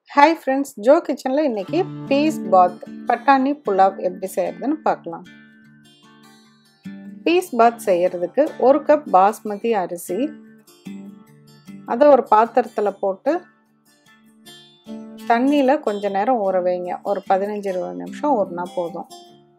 Hi friends, Jo Kitchen la inniki Peas Pattani Pulav எப்படி செய்யறதுன்னு பார்க்கலாம். Peas செய்யறதுக்கு 1 கப் basmathi அரிசி அத ஒரு பாத்திரத்துல போட்டு தண்ணில கொஞ்ச நேரம் ஊற வைங்க. ஒரு 15-20 நிமிஷம் ஊறினா போதும்.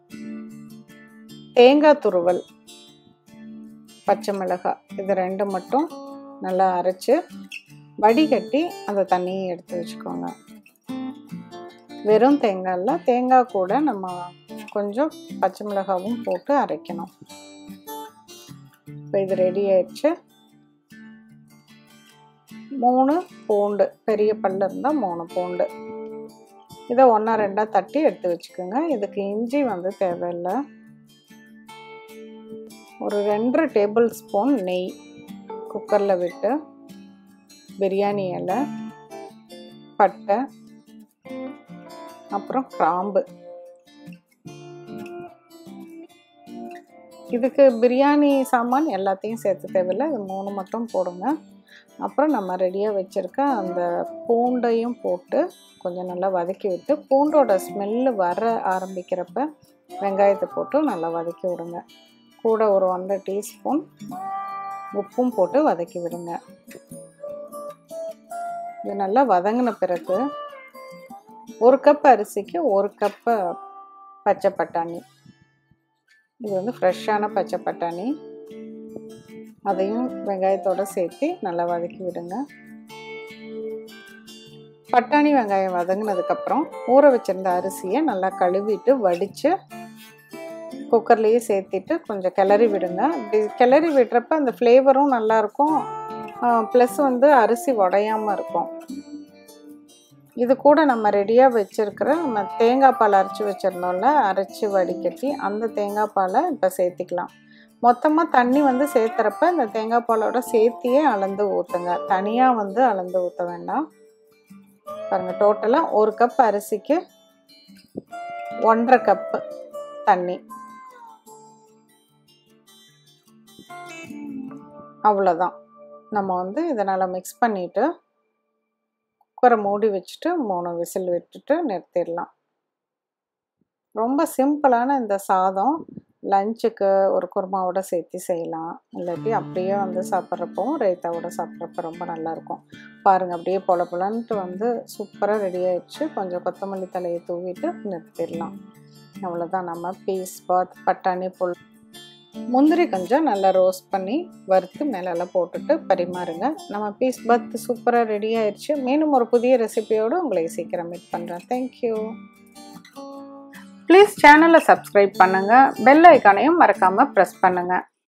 தேங்காய் துருவல், பச்சை மிளகாய் இது ரெண்டு மட்டும் நல்லா அரைச்சு வடிகட்டி அந்த தண்ணியை எடுத்து வச்சுக்கோங்க. வெறும் தேங்காய் இல்லை, தேங்காய் கூட நம்ம கொஞ்சம் பச்சை மிளகாவும் போட்டு அரைக்கணும். இப்போ இது ரெடி ஆயிடுச்சு. 3 பூண்டு, பெரிய பல்லு இருந்தால் 3 பூண்டு, இதை 1-2 தட்டி எடுத்து வச்சுக்கோங்க. இதுக்கு இஞ்சி தேவையில்லை. ஒரு 2 டேபிள் ஸ்பூன் நெய் குக்கரில் விட்டு பிரியாணி இலை, பட்டை, அப்புறம் கிராம்பு. இதுக்கு பிரியாணி சாமான் எல்லாத்தையும் சேர்த்து தேவையில்லை, இது 3 மட்டும் போடுங்க. அப்புறம் நம்ம ரெடியாக வச்சுருக்க அந்த பூண்டையும் போட்டு கொஞ்சம் நல்லா வதக்கி விட்டு, பூண்டோட ஸ்மெல்லு வர ஆரம்பிக்கிறப்ப வெங்காயத்தை போட்டு நல்லா வதக்கி விடுங்க. கூட ஒரு 1 டீஸ்பூன் உப்பும் போட்டு வதக்கி விடுங்க. இது நல்லா வதங்கின பிறகு 1 கப் அரிசிக்கு 1 கப்பு பச்சை பட்டாணி, இது ஃப்ரெஷ்ஷான பச்சை பட்டாணி, அதையும் வெங்காயத்தோடு சேர்த்து நல்லா வதக்கி விடுங்க. பட்டாணி வெங்காயம் வதங்கினதுக்கப்புறம் ஊற வச்சுருந்த அரிசியை நல்லா கழுவிட்டு வடித்து குக்கர்லேயே சேர்த்திட்டு கொஞ்சம் கிளறி விடுங்க. இப்படி கிளறி விடுறப்ப அந்த ஃப்ளேவரும் நல்லாயிருக்கும், ப்ளஸ் அரிசி உடையாமல் இருக்கும். இது கூட நம்ம ரெடியாக வச்சுருக்கிற நம்ம தேங்காய் பால் அரைச்சி வச்சுருந்தோம்ல, அரைச்சி வடிகட்டி அந்த தேங்காய் பாலை இப்போ சேர்த்திக்கலாம். மொத்தமாக தண்ணி சேர்த்துறப்ப இந்த தேங்காய் பாலோட சேர்த்தியே அளந்து ஊற்றுங்க, தனியாக அளந்து ஊற்ற வேண்டாம். பாருங்கள், டோட்டலாக 1 கப் அரிசிக்கு 1.5 கப்பு தண்ணி, அவ்வளோதான். நம்ம இதனால் மிக்ஸ் பண்ணிவிட்டு குக்கரை மூடி வச்சுட்டு 3 விசில் விட்டுட்டு நிறுத்திடலாம். ரொம்ப சிம்பிளான இந்த சாதம் லஞ்சுக்கு ஒரு குருமாவோட சேர்த்து செய்யலாம், இல்லாட்டி அப்படியே சாப்பிட்றப்பவும் ரைத்தாவோட சாப்பிட்றப்ப ரொம்ப நல்லாயிருக்கும். பாருங்கள், அப்படியே பொல பொலன்ட்டு சூப்பராக ரெடி ஆகிடுச்சு. கொஞ்சம் கொத்தமல்லி தலையை தூவிட்டு நிறுத்திடலாம். அவ்வளோதான், நம்ம பீஸ் பட்டாணி புல். முந்திரி கொஞ்சம் நல்லா ரோஸ்ட் பண்ணி வறுத்து மேலெல்லாம் போட்டுட்டு பரிமாறுங்க. நம்ம பீஸ் சூப்பராக ரெடி ஆயிடுச்சு. மீண்டும் ஒரு புதிய ரெசிபியோடு உங்களை சீக்கிரம் மீட் பண்ணுறேன். தேங்க்யூ. ப்ளீஸ் சேனலை சப்ஸ்கிரைப் பண்ணுங்கள், பெல் ஐக்கானையும் மறக்காமல் ப்ரெஸ் பண்ணுங்கள்.